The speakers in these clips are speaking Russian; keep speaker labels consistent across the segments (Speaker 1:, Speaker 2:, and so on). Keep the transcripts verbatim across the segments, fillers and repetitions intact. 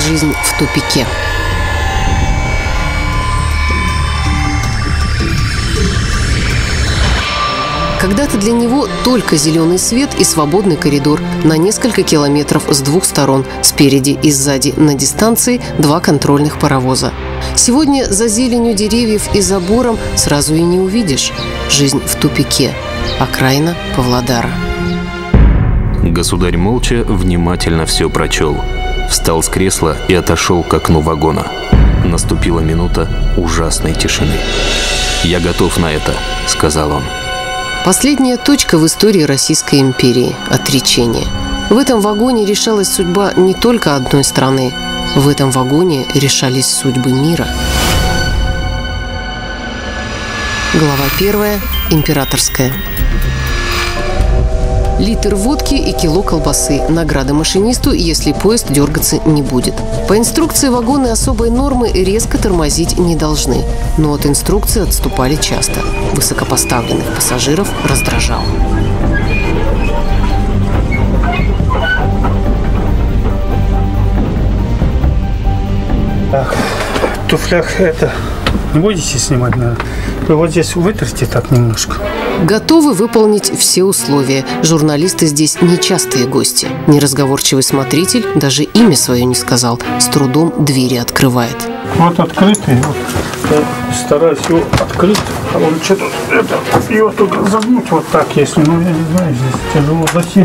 Speaker 1: жизнь в тупике. Когда-то для него только зеленый свет и свободный коридор на несколько километров с двух сторон, спереди и сзади на дистанции два контрольных паровоза. Сегодня за зеленью деревьев и забором сразу и не увидишь. Жизнь в тупике. Окраина Павлодара.
Speaker 2: Государь молча, внимательно все прочел. Встал с кресла и отошел к окну вагона. Наступила минута ужасной тишины. «Я готов на это», — сказал он.
Speaker 1: Последняя точка в истории Российской империи – отречение. В этом вагоне решалась судьба не только одной страны. В этом вагоне решались судьбы мира. Глава первая. Императорская. Литр водки и кило колбасы. Награда машинисту, если поезд дергаться не будет. По инструкции вагоны особой нормы резко тормозить не должны. Но от инструкции отступали часто. Высокопоставленных пассажиров раздражало.
Speaker 3: Так, в туфлях это не будете снимать, наверное? Вы вот здесь вытрите так немножко.
Speaker 1: Готовы выполнить все условия. Журналисты здесь нечастые гости. Неразговорчивый смотритель даже имя свое не сказал. С трудом двери открывает.
Speaker 3: Вот открытый. Вот. Я стараюсь его открыть. А он что-то... Это, его только загнуть вот так, если... Ну, я не знаю, здесь тяжело зайти.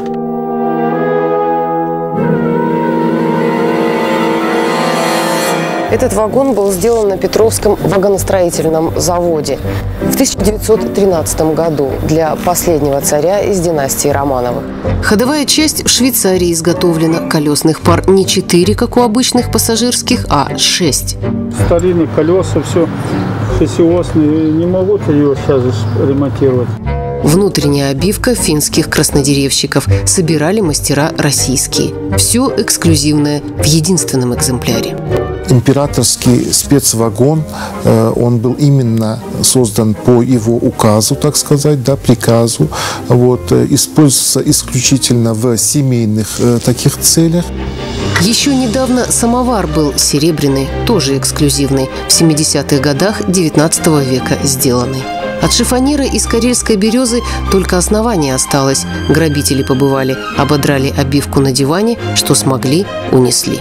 Speaker 1: Этот вагон был сделан на Петровском вагоностроительном заводе в тысяча девятьсот тринадцатом году для последнего царя из династии Романовых. Ходовая часть в Швейцарии изготовлена. Колесных пар не четыре, как у обычных пассажирских, а шесть.
Speaker 3: Старинные колеса, все шестиосные. Не могут ее сейчас ремонтировать.
Speaker 1: Внутренняя обивка финских краснодеревщиков. Собирали мастера российские. Все эксклюзивное в единственном экземпляре.
Speaker 4: Императорский спецвагон, он был именно создан по его указу, так сказать, да, приказу. Вот, используется исключительно в семейных таких целях.
Speaker 1: Еще недавно самовар был серебряный, тоже эксклюзивный, в семидесятых годах девятнадцатого века сделанный. От шифонера из карельской березы только основание осталось. Грабители побывали, ободрали обивку на диване, что смогли, унесли.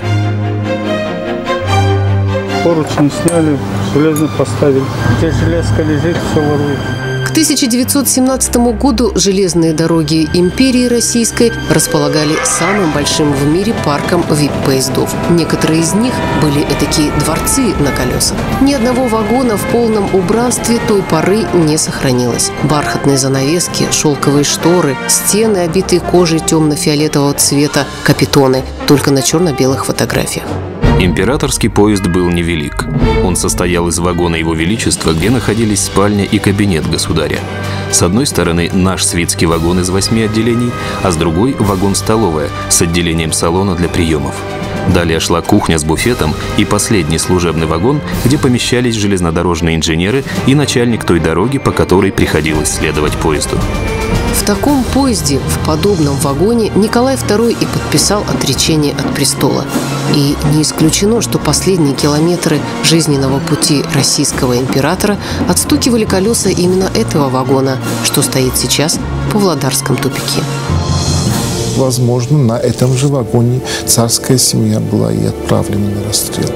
Speaker 3: Поручни сняли, железно поставили. Где железка лежит, все ворует.
Speaker 1: К тысяча девятьсот семнадцатому году железные дороги империи Российской располагали самым большим в мире парком ви ай пи-поездов. Некоторые из них были этакие дворцы на колесах. Ни одного вагона в полном убранстве той поры не сохранилось. Бархатные занавески, шелковые шторы, стены, обитые кожей темно-фиолетового цвета, капитоны, только на черно-белых фотографиях.
Speaker 2: Императорский поезд был невелик. Он состоял из вагона Его Величества, где находились спальня и кабинет государя. С одной стороны наш светский вагон из восьми отделений, а с другой вагон-столовая с отделением салона для приемов. Далее шла кухня с буфетом и последний служебный вагон, где помещались железнодорожные инженеры и начальник той дороги, по которой приходилось следовать поезду.
Speaker 1: В таком поезде, в подобном вагоне, Николай второй и подписал отречение от престола. И не исключено, что последние километры жизненного пути российского императора отстукивали колеса именно этого вагона, что стоит сейчас в Павлодарском тупике.
Speaker 4: Возможно, на этом же вагоне царская семья была и отправлена на расстрел.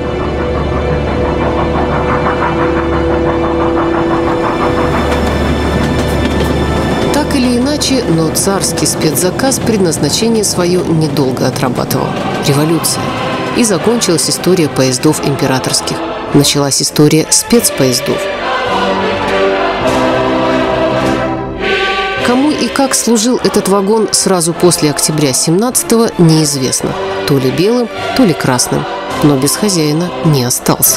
Speaker 1: Но царский спецзаказ предназначение свое недолго отрабатывал. Революция. И закончилась история поездов императорских. Началась история спецпоездов. Кому и как служил этот вагон сразу после октября семнадцатого, неизвестно. То ли белым, то ли красным. Но без хозяина не остался.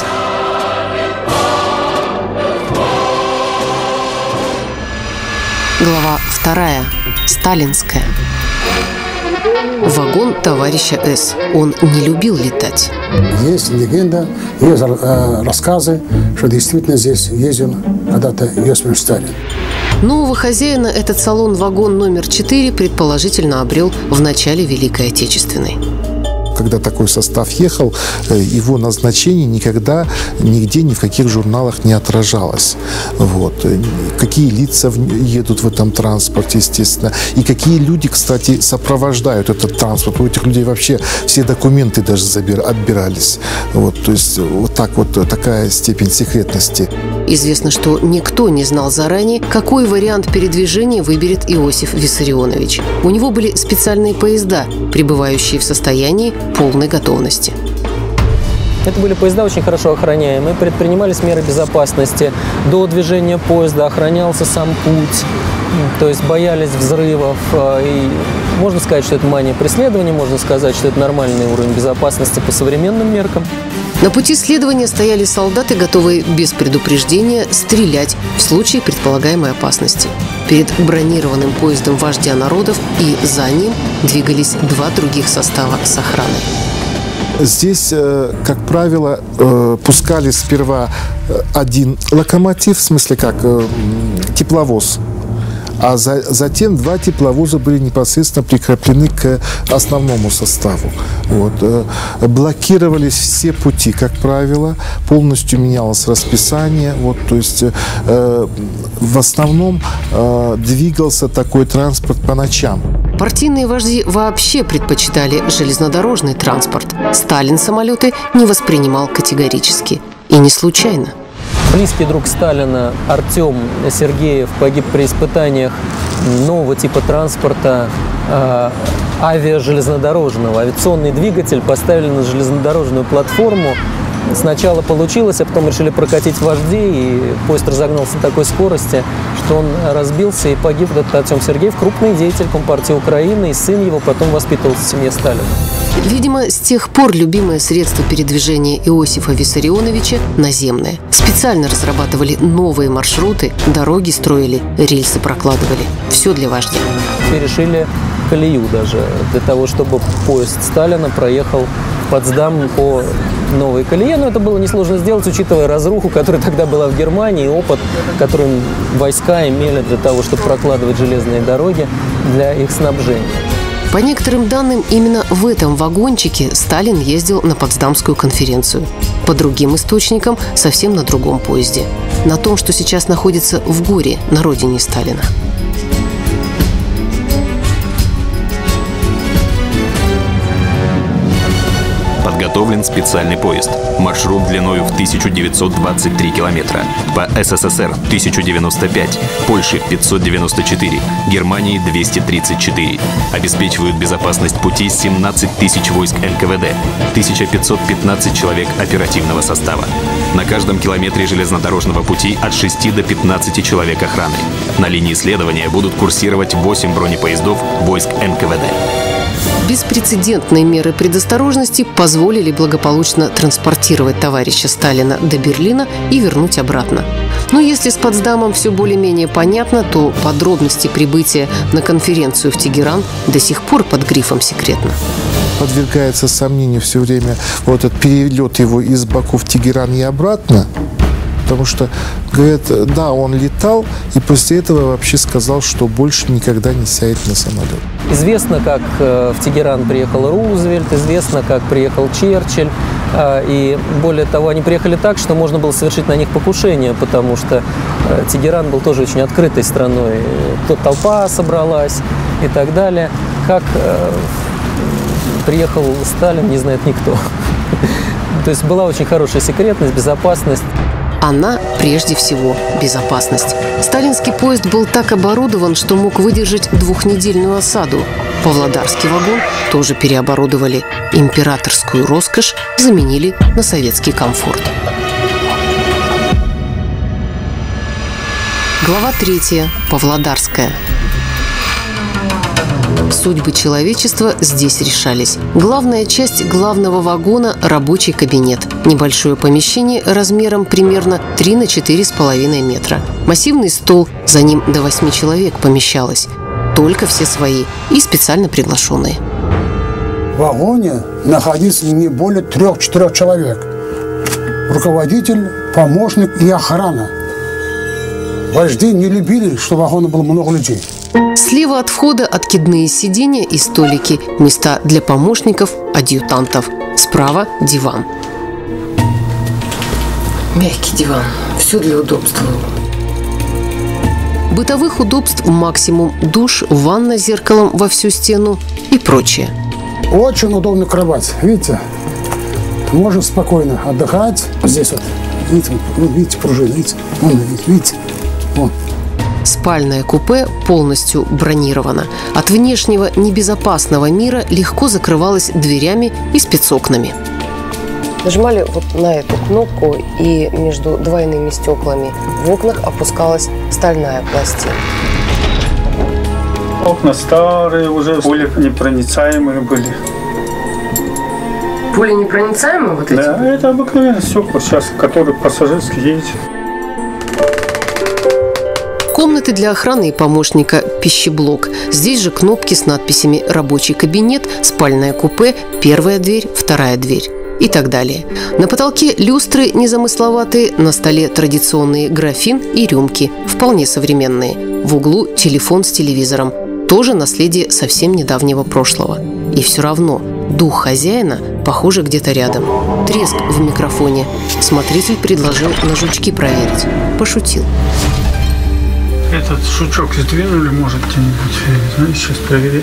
Speaker 1: Глава вторая. Сталинская. Вагон товарища С. Он не любил летать.
Speaker 5: Есть легенда, есть рассказы, что действительно здесь ездил когда-то Иосиф Сталин.
Speaker 1: Нового хозяина этот салон-вагон номер четыре предположительно обрел в начале Великой Отечественной.
Speaker 4: когда такой состав ехал, его назначение никогда нигде, ни в каких журналах не отражалось. Вот. Какие лица едут в этом транспорте, естественно, и какие люди, кстати, сопровождают этот транспорт. У этих людей вообще все документы даже отбирались. Вот. То есть вот так вот такая степень секретности.
Speaker 1: Известно, что никто не знал заранее, какой вариант передвижения выберет Иосиф Виссарионович. У него были специальные поезда, пребывающие в состоянии полной готовности.
Speaker 6: Это были поезда очень хорошо охраняемые, предпринимались меры безопасности. До движения поезда охранялся сам путь, то есть боялись взрывов. И можно сказать, что это мания преследования, можно сказать, что это нормальный уровень безопасности по современным меркам.
Speaker 1: На пути следования стояли солдаты, готовые без предупреждения стрелять в случае предполагаемой опасности. Перед бронированным поездом вождя народов и за ним двигались два других состава с охраной.
Speaker 4: Здесь, как правило, пускали сперва один локомотив, в смысле как тепловоз, а за, затем два тепловоза были непосредственно прикреплены к основному составу. Вот. Блокировались все пути, как правило, полностью менялось расписание. Вот, то есть э, в основном э, двигался такой транспорт по ночам.
Speaker 1: Партийные вожди вообще предпочитали железнодорожный транспорт. Сталин самолеты не воспринимал категорически. И не случайно.
Speaker 6: Близкий друг Сталина Артем Сергеев погиб при испытаниях нового типа транспорта э, авиажелезнодорожного. Авиационный двигатель поставили на железнодорожную платформу. Сначала получилось, а потом решили прокатить вождей, и поезд разогнался на такой скорости, что он разбился, и погиб этот Артем Сергеев, крупный деятель Компартии Украины, и сын его потом воспитывался в семье Сталина.
Speaker 1: Видимо, с тех пор любимое средство передвижения Иосифа Виссарионовича – наземное. Специально разрабатывали новые маршруты, дороги строили, рельсы прокладывали. Все для вождя.
Speaker 6: Перешили колею даже, для того, чтобы поезд Сталина проехал в Потсдам по новой колее. Но это было несложно сделать, учитывая разруху, которая тогда была в Германии, и опыт, который войска имели для того, чтобы прокладывать железные дороги для их снабжения.
Speaker 1: По некоторым данным, именно в этом вагончике Сталин ездил на Потсдамскую конференцию. По другим источникам, совсем на другом поезде. На том, что сейчас находится в Горе, на родине Сталина.
Speaker 2: Подготовлен специальный поезд. Маршрут длиною в тысячу девятьсот двадцать три километра. По СССР тысяча девяносто пять, Польше пятьсот девяносто четыре, Германии двести тридцать четыре. Обеспечивают безопасность пути семнадцать тысяч войск эн ка вэ дэ, тысяча пятьсот пятнадцать человек оперативного состава. На каждом километре железнодорожного пути от шести до пятнадцати человек охраны. На линии следования будут курсировать восемь бронепоездов войск эн ка вэ дэ.
Speaker 1: Беспрецедентные меры предосторожности позволили благополучно транспортировать товарища Сталина до Берлина и вернуть обратно. Но если с Потсдамом все более-менее понятно, то подробности прибытия на конференцию в Тегеран до сих пор под грифом «секретно».
Speaker 4: Подвергается сомнению все время вот этот перелет его из Баку в Тегеран и обратно. Потому что, говорят, да, он летал, и после этого вообще сказал, что больше никогда не сядет на самолет.
Speaker 6: Известно, как в Тегеран приехал Рузвельт, известно, как приехал Черчилль. И более того, они приехали так, что можно было совершить на них покушение, потому что Тегеран был тоже очень открытой страной. Тут толпа собралась и так далее. Как приехал Сталин, не знает никто. То есть была очень хорошая секретность, безопасность.
Speaker 1: Она прежде всего безопасность. Сталинский поезд был так оборудован, что мог выдержать двухнедельную осаду. Павлодарский вагон тоже переоборудовали. Императорскую роскошь заменили на советский комфорт. Глава третья. Павлодарская. Судьбы человечества здесь решались. Главная часть главного вагона – рабочий кабинет. Небольшое помещение размером примерно три на четыре с половиной метра. Массивный стол, за ним до восьми человек помещалось. Только все свои и специально приглашенные.
Speaker 5: В вагоне находится не более трех-четырех человек. Руководитель, помощник и охрана. Вожди не любили, что в вагоне было много людей.
Speaker 1: Слева от входа откидные сиденья и столики, места для помощников, адъютантов. Справа – диван. Мягкий диван. Все для удобства. Бытовых удобств максимум: душ, ванна с зеркалом во всю стену и прочее.
Speaker 5: Очень удобная кровать. Видите? Можно спокойно отдыхать. Здесь вот, видите, вот, видите пружины, видите? Вон, видите? Вот.
Speaker 1: Спальное купе полностью бронировано. От внешнего небезопасного мира легко закрывалось дверями и спецокнами. Нажимали вот на эту кнопку, и между двойными стеклами в окнах опускалась стальная пластина.
Speaker 3: Окна старые, уже пуленепроницаемые были.
Speaker 1: Пуленепроницаемые вот эти?
Speaker 3: Да, это обыкновенные стекла сейчас, которые пассажирские ездят.
Speaker 1: Комнаты для охраны и помощника, пищеблок. Здесь же кнопки с надписями «Рабочий кабинет», «Спальное купе», «Первая дверь», «Вторая дверь» и так далее. На потолке люстры незамысловатые, на столе традиционные графин и рюмки, вполне современные. В углу телефон с телевизором, тоже наследие совсем недавнего прошлого. И все равно дух хозяина, похоже, где-то рядом. Треск в микрофоне. Смотритель предложил на жучки проверить. Пошутил.
Speaker 3: Этот шучок сдвинули, может, где-нибудь, знаешь, сейчас проверять.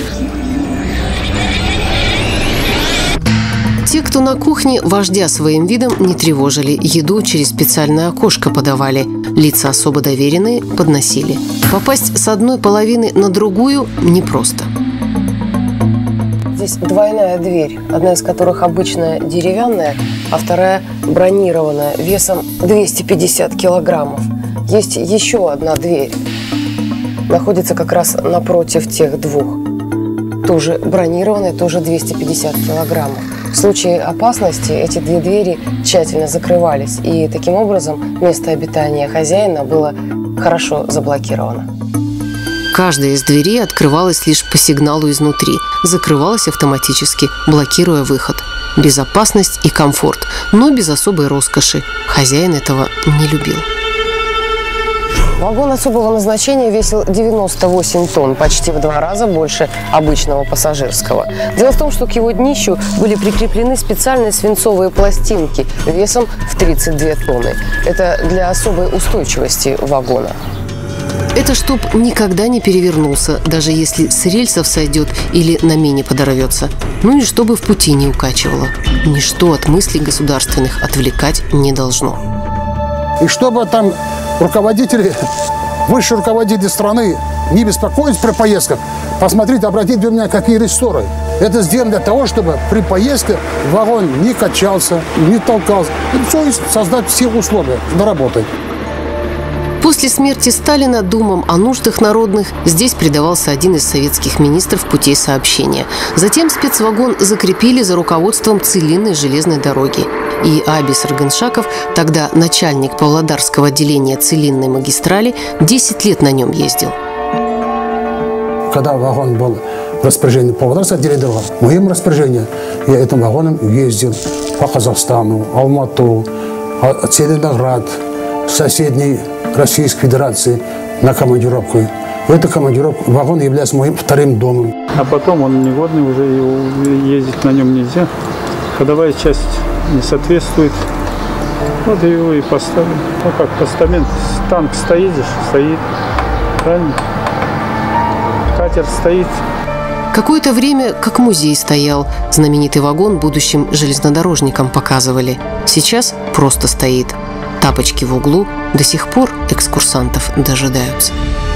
Speaker 1: Те, кто на кухне, вождя своим видом не тревожили, еду через специальное окошко подавали, лица особо доверенные подносили. Попасть с одной половины на другую непросто. Здесь двойная дверь, одна из которых обычная деревянная, а вторая бронированная, весом двести пятьдесят килограммов. Есть еще одна дверь, находится как раз напротив тех двух. Тоже бронированная, тоже двести пятьдесят килограммов. В случае опасности эти две двери тщательно закрывались, и таким образом место обитания хозяина было хорошо заблокировано. Каждая из дверей открывалась лишь по сигналу изнутри, закрывалась автоматически, блокируя выход. Безопасность и комфорт, но без особой роскоши. Хозяин этого не любил. Вагон особого назначения весил девяносто восемь тонн, почти в два раза больше обычного пассажирского. Дело в том, что к его днищу были прикреплены специальные свинцовые пластинки весом в тридцать две тонны. Это для особой устойчивости вагона. Это чтоб никогда не перевернулся, даже если с рельсов сойдет или на мине подорвется. Ну и чтобы в пути не укачивало. Ничто от мыслей государственных отвлекать не должно.
Speaker 5: И чтобы там руководители, высшие руководители страны не беспокоились при поездках, посмотрите, обратите внимание, какие рессоры. Это сделано для того, чтобы при поездке вагон не качался, не толкался. И все, создать все условия для работы.
Speaker 1: После смерти Сталина думам о нуждах народных здесь предавался один из советских министров путей сообщения. Затем спецвагон закрепили за руководством Целинной железной дороги. И Абис Рыгыншаков, тогда начальник Павлодарского отделения Целинной магистрали, десять лет на нем ездил.
Speaker 5: Когда вагон был в распоряжении Павлодарского отделения дороги, в моем распоряжении я этим вагоном ездил по Казахстану, Алмату, Целиноград, соседней Российской Федерации на командировку. Эта командировка, вагон является моим вторым домом.
Speaker 3: А потом он негодный, уже ездить на нем нельзя. Ходовая часть не соответствует. Вот его и поставили. Ну как постамент, танк стоит, стоит. Правильно? Катер стоит.
Speaker 1: Какое-то время как музей стоял. Знаменитый вагон будущим железнодорожникам показывали. Сейчас просто стоит. Тапочки в углу, до сих пор экскурсантов дожидаются.